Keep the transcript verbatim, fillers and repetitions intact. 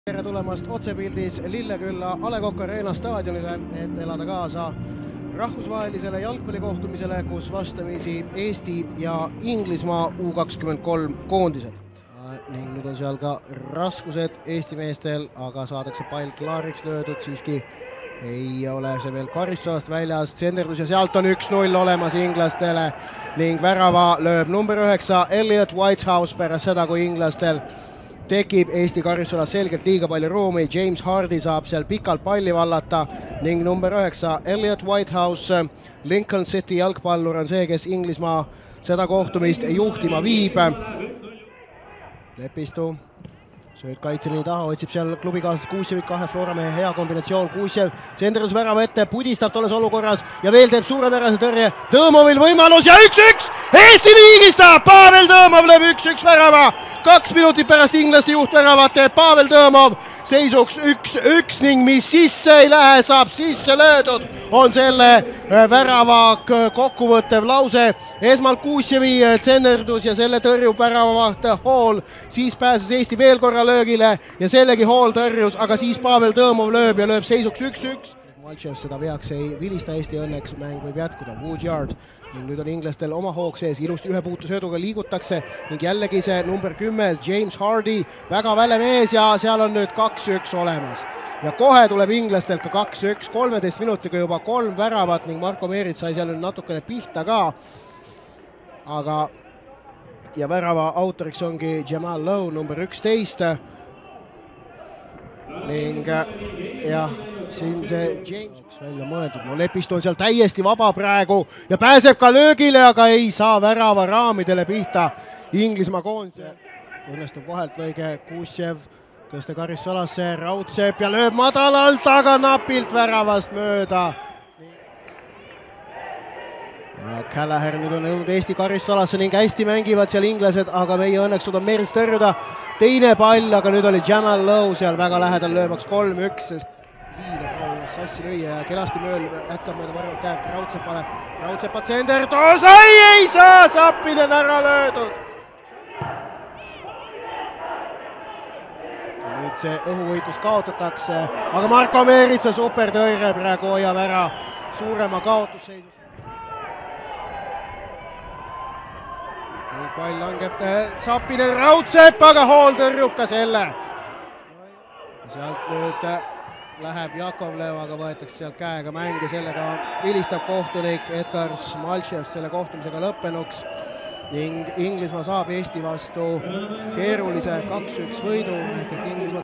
Tere tulemast otsepildis Lillekülla A Le Coq Arena staadionile, et elada kaasa rahvusvahelisele jalgpallikohtumisele, kus vastamisi Eesti ja Inglismaa U kakskümmend kolm koondised. Ning nüüd on seal ka raskused Eesti meestel, aga saadakse pall klaariks löödud, siiski ei ole see veel karistusalast väljas. Tsenderdus ja sealt on üks null olemas inglastele ning värava lööb number üheksa Elliot Whitehouse pärast seda, kui inglastel tekib Eesti karistusalas selgelt liiga palju ruumi. James Hardy saab seal pikalt palli vallata ning number üheksa Elliot Whitehouse, Lincoln City jalgpallur, on see, kes Inglismaa seda kohtumist juhtima viib. Lepistu sööd kaitseliini taha, otsib seal klubikaaslased Kuusjevit, kahe Flora mehe hea kombinatsioon. Kuusjev tsenderdus värava ette, pudistab tolles olukorras ja veel teeb suurepärase tõrje. Tõõmovil võimalus ja üks-üks! Eesti liigistab! Pavel Tõõmov lööb üks-üks värava. Kaks minutit pärast inglaste juhtväravat teeb Pavel Tõõmov seisuks üks-üks ning mis sisse ei lähe, saab sisse löödud. On selle värava kokkuvõttev lause. Esmalt Kuusjevi tsenderdus ja selle tõrjub väravavaht Hall. Siis pääses Eesti veel korra löögile ja sellegi Hall tõrjus, aga siis Pavel Tõõmov lööb ja lööb seisuks üks-üks. Maltšev seda veaks ei vilista, Eesti õnneks mäng võib jätkuda. Woodyard. Ning nüüd on inglastel oma hoog sees, ilusti ühe puutusööduga liigutakse ning jällegi see number kümme, James Hardy, väga väle mees ja seal on nüüd kaks-üks olemas. Ja kohe tuleb inglastel ka kaks-üks, kolmeteist minutiga juba kolm väravat ning Marko Meerits sai seal nüüd natukene pihta ka. Aga ja värava autoriks ongi Jamal Lowe, number üksteist. Ning jah, siin see James üks välja mõeldud. No Lepistu on seal täiesti vaba praegu ja pääseb ka löögile, aga ei saa värava raamidele pihta. Inglismaa koondise õnnestub vahelt lõige. Kuusjev tõste karistusalasse, Raudsepp ja lööb madalalt, aga napilt väravast mööda. Ja Callagher nüüd on jõudnud Eesti karistusalasse ning hästi mängivad seal inglased, aga meie õnneks suudab Meerits tõrjuda. Teine pall, aga nüüd oli Jamal Lowe seal väga lähedal löömaks kolm-üks, sest liida proovimas sassi lüüa ja kenasti mööl jätkab mööda varjalt tähelt Raudsepale. Raudsepa tsenderdus, ei, ei saa, Sappinen ära löödud. Ja nüüd see õhuvõitlus kaotatakse, aga Marko Meeritsa supertõrje praegu hoiab ära suurema kaotusseisus. Pall langeb Sappinen, Raudsepp, aga Hall tõrjub ka selle. Sealt nüüd läheb Jakovlev, aga võetakse sealt käega mäng ja sellega vilistab kohtunik Edgar Maltšev selle kohtumisega lõppenuks. Ning Inglismaa saab Eesti vastu keerulise kaks-üks võidu.